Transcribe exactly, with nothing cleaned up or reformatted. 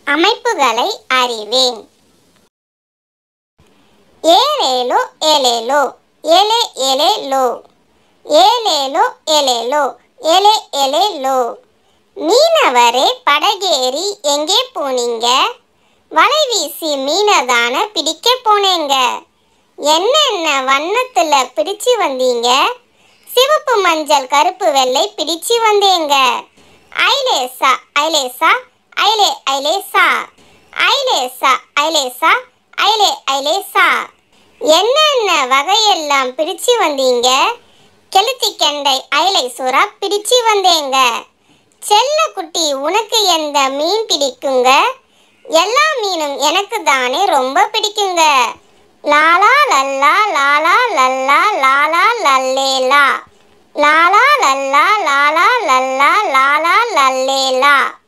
அமைப்புகளை அறிவேன். ஏலேலோ ஏலேலோ ஏலே ஏலேலோ ஏலேலோ ஏலேலோ ஏலே ஏலேலோ. மீனவரே படகேறி எங்கே போனீங்க? வலை வீசி மீனதான பிடிக்க போனேங்க. என்னென்ன வண்ணத்துல பிடிச்சு வந்தீங்க? சிவப்பு மஞ்சள் கருப்பு வெள்ளை பிடிச்சு வந்தேங்க. ஐலேசா ஐலேசா ஐலே ஐலேசா ஐலேசா ஐலேசா ஐலே ஐலேசா. என்னென்ன வகையெல்லாம் பிடிச்சு வந்தீங்க? கெளுத்தி கெண்டை ஐலை சுறா பிடிச்சு வந்தேங்க. செல்ல குட்டி உனக்கு எந்த மீன் பிடிக்குங்க? எல்லா மீனும் எனக்கு தானே ரொம்ப பிடிக்குங்க. லாலா லல்லா லாலா லல்லா லாலா லல்லேலா லாலா லல்லா லாலா லல்லா லாலா லல்லேலா.